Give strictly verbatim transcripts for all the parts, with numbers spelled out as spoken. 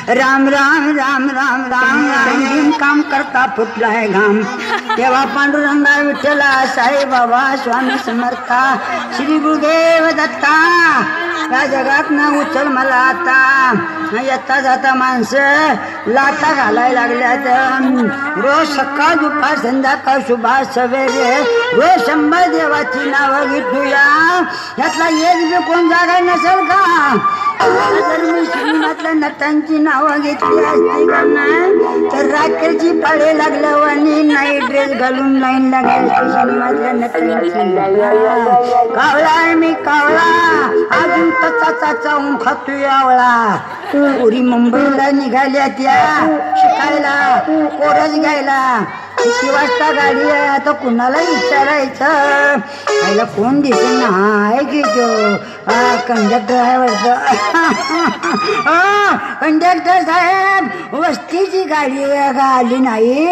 राम राम राम राम राम राम काम करता फुटलाय घाम तेव्हा पांडुरंगा विठ्ठला साई बाबा स्वामी समर्था श्री गुरुदेव दत्ता या जगात ना उचल मला आता येता जाता माणसं लाटा घालायला लागल्यात रोज सकाळ दुपार संध्याकाळ सुभाष सवेरे रोज शंभर देवाची नावं घेतूया यातला एक बी कोण जागा नसेल का जर मी श्रीनाथल्या नटांची नावं घेतली असती का नाही तर रात्रीची पाळे लागल्यावर आणि नाही ड्रेस घालून लाईन लागली असती श्रीनाथल्या नटांची कावळा आहे मी कावळा अजून तचा चावून खातोय आवळा पुरी मुंबईला निघाल्या त्या शिकायला कोरस घ्यायला किती वाजता गाडी आहे आता कुणाला विचारायचं आईला कोण दिसेल ना आहे की तो कंडक्टर आहे वाटतं कंडक्टर साहेब वस्तीची गाडी आली नाही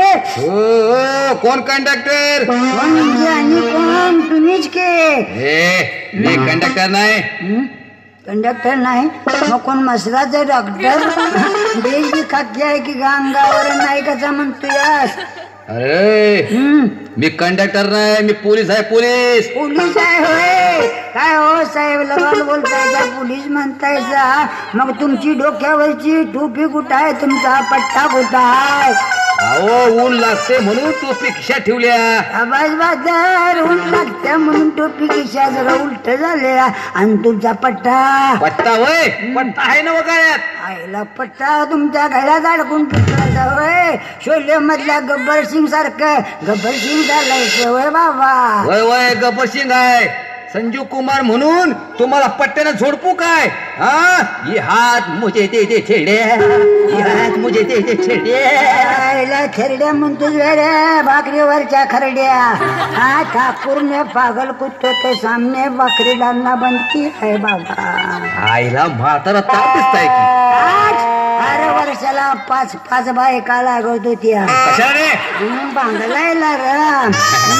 कोण कंडक्टर म्हणजे आणि कोण तुम्हीच के मी कंडक्टर नाही कंडक्टर नाही मग कोण मसराचं डॉक्टर देश बी खाकी आहे की अंगावर नाही कसा म्हणतोय अरे मी कंडक्टर नाही मी पोलीस आहे पोलीस पोलीस आहे होय काय हो साहेब लगाल बोलताय का पोलीस म्हणतायचा मग तुमची डोक्यावरची टोपी कुठं आहे तुमचा पट्टा कुठं आहे अहो ऊन लागते म्हणून टोपी खिशात ठेवल्या बस बाजार ऊन लागते म्हणून टोपी खिशा जरा उलट झाले आणि तुमचा पट्टा पट्टा होय पट्टा आहे ना वगैरे आईला पट्टा तुमच्या गळ्यात अडकून तुटला होय शोले मधल्या गब्बर सिंग सारखं गब्बर सिंग झालायचं होय बाबा होय होय गब्बर सिंग आहे संजीव कुमार म्हणून तुम्हाला पट्ट्यानं झोडपू काय हा ये हात मुझे दे दे छेडे ये हात मुझे दे दे छेडे आईला खेरड्या म्हणतोस रे भाकरीवरच्या खरड्या हा ठाकूर ने पागल कुत्ते के सामने बकरी डालना बंद की है बाबा आईला म्हातारा ताप दिसताय की अरे वर्षाला पाच पाच बायका लागत होत्या बांगलायला र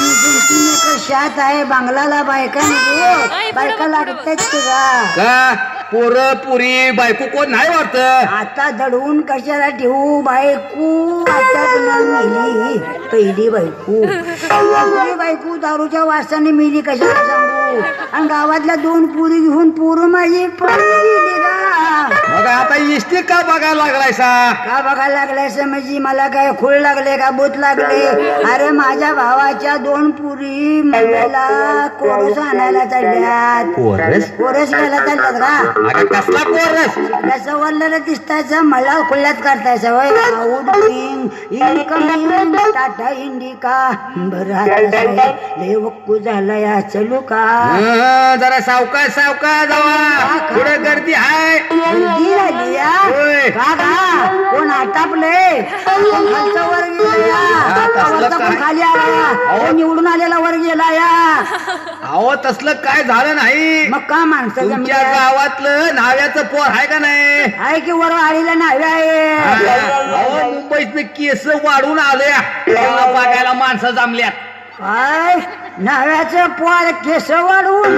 कशात आहे बांगलाला बायका नको बायका लागतात का पोर पुरी बायको कोण नाही वाटत आता दडवून कशाला ठेवू बायको आता मेली पहिली बायको पहिली बायको दारूच्या वासाने मेली कशाला सांगू आणि गावातल्या दोन पुरी घेऊन पोर माझी पळली मग आता इष्टी का बघायला लागलायसा का बघायला लागलायसा म्हणजे मला काय खूळ लागले का भूत लागले अरे माझ्या भावाच्या दोन पुरी मुंबईला कोरस आणायला चालल्यात कोरस कोरस घ्यायला चालल्यात का अगं कसला कोरस कसं वरलेलं दिसतायचं मला खुल्यात काढतायचं वय आउटगोइंग इनकमिंग टाटा इंडिका बरं वक्कू झाला या चलू का जरा सावकाश सावकाश जावा पुढे गर्दी आहे गर्दी झाली या का का कोण आटापले खालचा वर गेला खाली आला निवडून आलेला वर गेला या अहो तसलं काय झालं नाही मग का माणसं तुमच्या गावातलं नाव्याचं पोर आहे का नाही आहे की वर आडीला नावे आहे मुंबईत केस वाढून आले बघायला माणसं जमल्यात काय नाव्याचं पोर केस वाढवून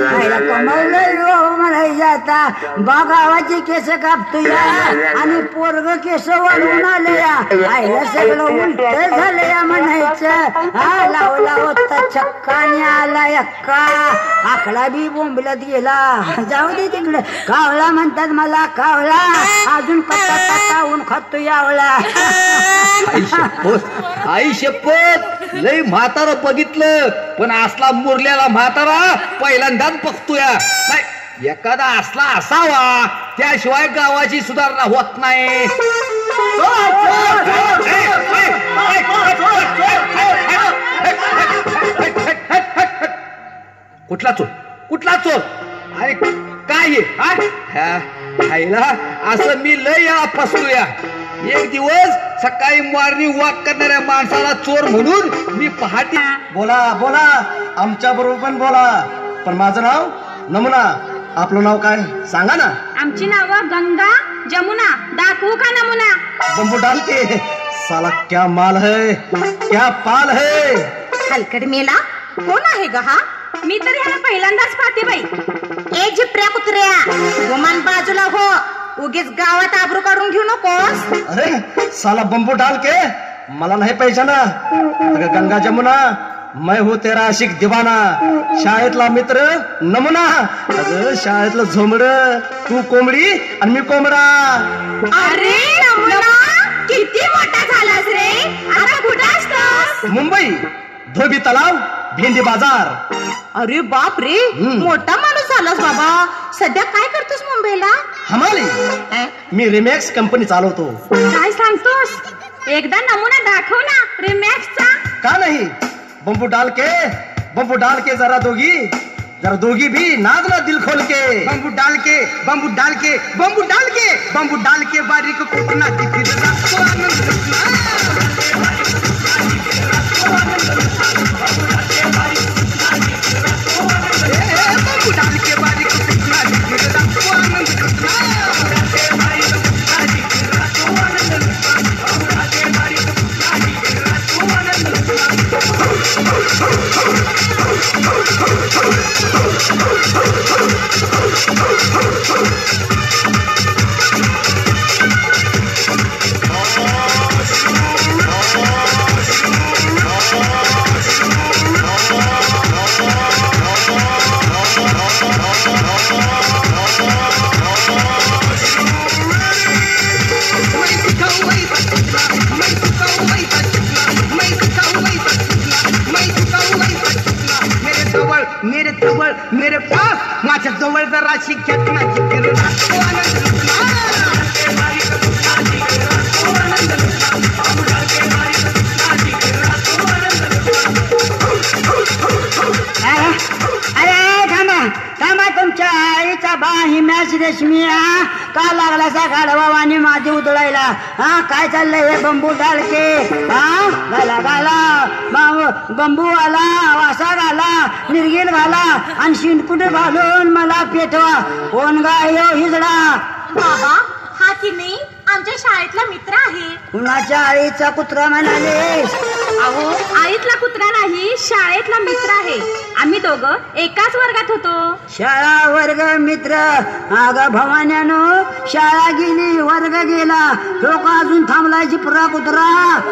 कमावलं म्हणायचं आता बा गावाची केस कापतो या आणि पोरग केस वाढवून आले या आईला सगळं उलट झालं या म्हणायचं हा लावला होता चक्काने आला एक्का आकडा बी बोंबलत गेला जाऊ दे तिकडे कावळा म्हणतात मला कावळा अजून पत्ता पत्ता ऊन खातो यावळा आई शपथ लय म्हातारा बघितलं पण असला मुरल्याला म्हातारा पहिल्यांदाच बघतोय नाही एखादा असला असावा त्याशिवाय गावाची सुधारणा होत नाही कुठला चोर कुठला चोर अरे काय खायला असं मी लय या फसलोया एक दिवस सकाळी मॉर्निंग वॉक करणाऱ्या माणसाला चोर म्हणून मी पहाटे बोला बोला आमच्या बरोबर पण बोला पण माझं नाव नमुना आपलं नाव काय सांगा ना आमची नाव गंगा जमुना दाखवू का नमुना बंबू डाल के साला क्या माल है क्या पाल है हलकड मेला कोण आहे ग हा मी तर ह्याला पहिल्यांदाच पाहते बाई ए जिपऱ्या कुत्र्या गुमान बाजूला हो उगीच गावात आबरू काढून घेऊ नकोस. अरे साला बंबू डाल के मला नाही पहचाना. अगं गंगा जमुना मैं हो तेरा आशिक दिवाना. शाळेतला मित्र नमुना. अगं शाळेतलं झोमड तू कोंबडी आणि मी कोंबडा. अरे नमुना किती मोठा झालास रे. आता कुठं असतोस? मुंबई धोबी तलाव भेंडी बाजार. अरे बाप रे हम्म. मोठा माणूस झालास बाबा. सध्या काय करतोस मुंबईला? हमाली अ, मी रिमॅक्स कंपनी चालवतो. काय सांगतोस? एकदा नमुना दाखव ना रिमॅक्सचा. का नहीं बंबू डाल के बंबू डाल के जरा दोगी जरा दोगी भी नाच ना दिल खोल के. बंबू डाल के बंबू डाल के बंबू डाल के बंबू डाल के बारीक कुटना की फिर रात को आनंद लुटना. ए, बंबू डाल के बारीक कुटना की फिर रात को आनंद लुटना. मेरे जवळ मेरे पास माझ्या जवळ जरा शिक्षक माझी फिर रात को आनंद लुटना. अरे अरे थांबा थांबा. तुमच्या आईचा बा हिम्यास रेशमिया का लागला सा गाढवाने माझी उधळायला. हा काय चाललंय हे बंबू डालके. हा घाला घाला बा- बंबू आला वासा घाला निर्गिल घाला आणि शिंदकुट घालून मला पेटवा. कोण गाय यो हिजडा. बाबा हा की नाही आमच्या शाळेतला मित्र आहे. कुणाच्या आईचा कुत्रा म्हणालीस? अहो आईतला कुत्रा नाही शाळेतला मित्र आहे. आम्ही दोघं एकाच वर्गात होतो. शाळा वर्ग मित्र. अग भवान्यानो शाळा गेली वर्ग गेला. लोक अजून थांबलाय जिपरा कुत्रा.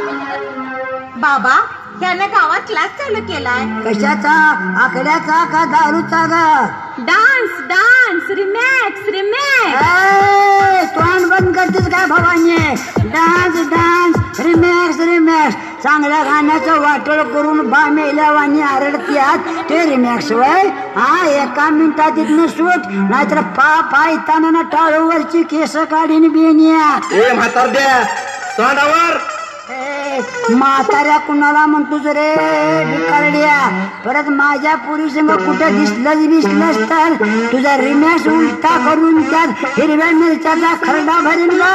बाबा यानं गावात क्लास चालू केलाय. कशाचा? आकड्याचा का दारूचा ग? Dance dance remix रिमॅक्स. ए, तोंड बंद करतेस काय भवानी? Dance dance remix remix. चांगल्या गाण्याचं वाटोळ करून बा मेल्यावानी आरडत्यात ते रिमॅक्स वय. हा एका मिनिटात इथनं सूट नाहीतर पा पाय ताना टाळूवरची केस काढीन बेनिया. ए म्हातार द्या तोंडावर. ए, म्हाताऱ्या कुणाला म्हणतोस रे भिकारड्या? परत माझ्या पुरी संग कुठं दिसलंच दिसलंच तर तुझा रिमॅक्स उलटा करून त्यात हिरव्या मिरच्याचा खरडा भरीन का?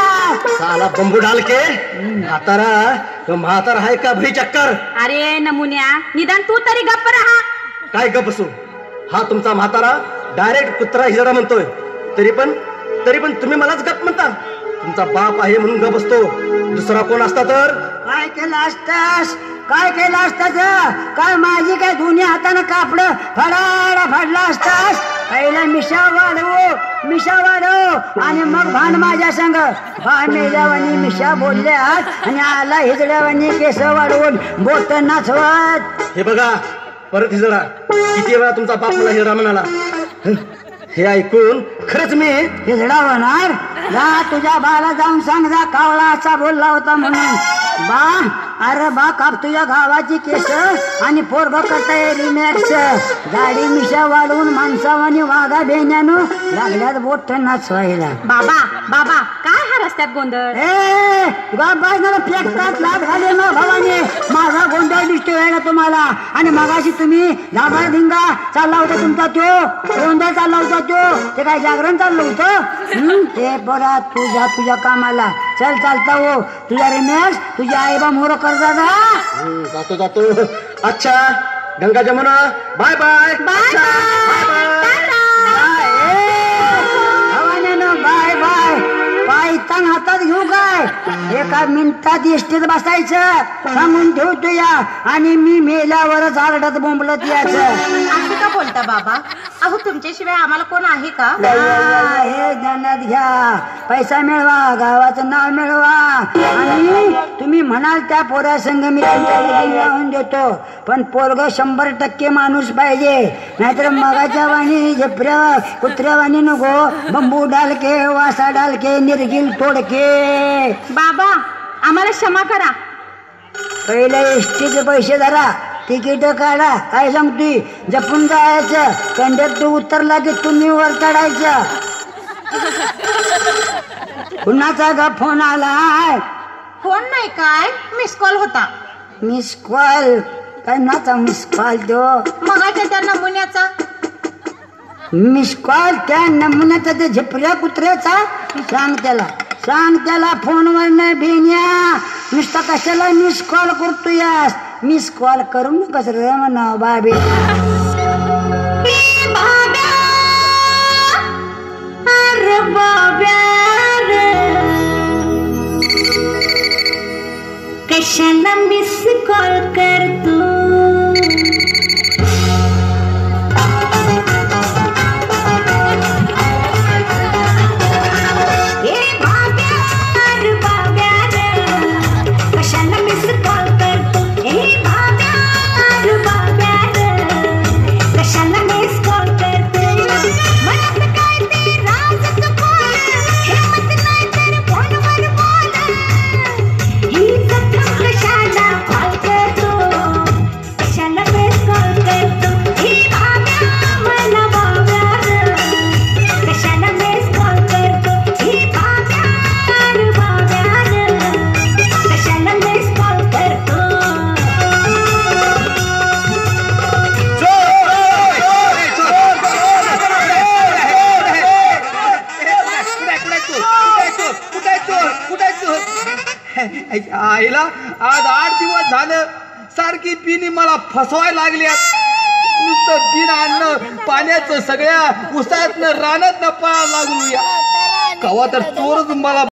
साला बंबू डाल के म्हातारा तो म्हातार आहे का भाई चक्कर. अरे नमुन्या निदान तू तरी गप्प राहा. काय गप बसू. हा तुमचा म्हातारा डायरेक्ट कुत्रा हिजडा म्हणतोय. तरी पण तरी पण तुम्ही मलाच गप म्हणता. तुमचा बाप आहे म्हणून गप बसतो. दुसरा कोण असता तर? काय केलं असतास? काय केलं असतास? काय माझी काय दोन्ही हातानं कापड फडाडा फाडला असतास? पहिला मिशा वाढवू मिशा वाढव आणि मग भांड माझ्या संग. बा मेल्यावानी मिशा बोलल्यात आणि आला हिजड्यावानी केस वाढवून बोट नाचवत. हे बघा परत हिजडा. किती वेळा तुमचा बाप मला हिजडा म्हणाला. हं, हे ऐकून खरंच मी हिजडा होणार. जा तुझ्या बाला जाऊन सांग जा कावळा असा बोलला होता म्हणून. बा अरे बा काप तुझ्या गावाची केस आणि पोरग करताय रिमॅक्स. दाढी मिशा वाढवून माणसावानी वाघा बेण्यानं लागल्यात बोट नाचवायला. बाबा बाबा काय हा रस्त्यात गोंधळ. ए बाजूला फेकतात लाट घाले ना भवानी. माझा गोंधळ दिसतोय ना तुम्हाला. आणि मगाशी तुम्ही धाबा धिंगा चालला होता तुमचा तो गोंधळ चालला होता तो. ते काय जागरण चाललं होतं. हं, ते बरा तुझ्या तुझ्या कामाला चल चालता हो. तुझ्या रिमॅक्स तुझ्या आई बा मोर कर्जा जा. हं, जातो जातो. अच्छा Ganga Jamuna bye bye. Bye bye. भवानीनं बाय बाय. पायतान हातात घेऊ काय? एका मिनिटात एसटीत बसायचं सांगून ठेवतो या. आणि मी मेल्यावरच आरडत बोंबलत याचं. असं का बोलता बाबा? अहो तुमच्याशिवाय आम्हाला कोण आहे का? हे ध्यानात घ्या, पैसा मिळवा, गावाचं नाव मिळवा, आणि तुम्ही म्हणाल त्या पोरा संघ मी तुमच्या लगीन लावून देतो, पण पोरग शंभर टक्के माणूस पाहिजे, नाहीतर मगाच्या वाणी झेपऱ्या कुत्र्यावाणी नको, बंबू डालके, वासा डालके, निर्गिल तोडके. बाबा आम्हाला क्षमा करा. पहिले एसटीचे पैसे धरा, तिकीट काढा, काय सांगतोय, जपून जायचं, कंडक्टर उतरला की तुम्ही वर चढायचं. कुणाचा ग फोन आलाय? फोन नाही काय, मिस कॉल होता. Miss call? काय नाचा मिस कॉल दो? मगाच्या त्या नमुन्याचा. मिस कॉल त्या नमुन्याचा, ते झिपऱ्या कुत्र्याचा? सांग त्याला, सांग त्याला फोनवर नाही भिन्या, नुसता कशाला मिस कॉल करतो यास, मिस कॉल करू नकस रे म्हणा बाबे. कशाला मिस कॉल करतो? आईला आज आठ दिवस झालं सारखी पिनी मला फसवायला लागल्यात. नुसतं बिन अन्न पाण्याचं सगळ्या उसातनं रानातनं पळायला लागूया. कवा तर चोरच मला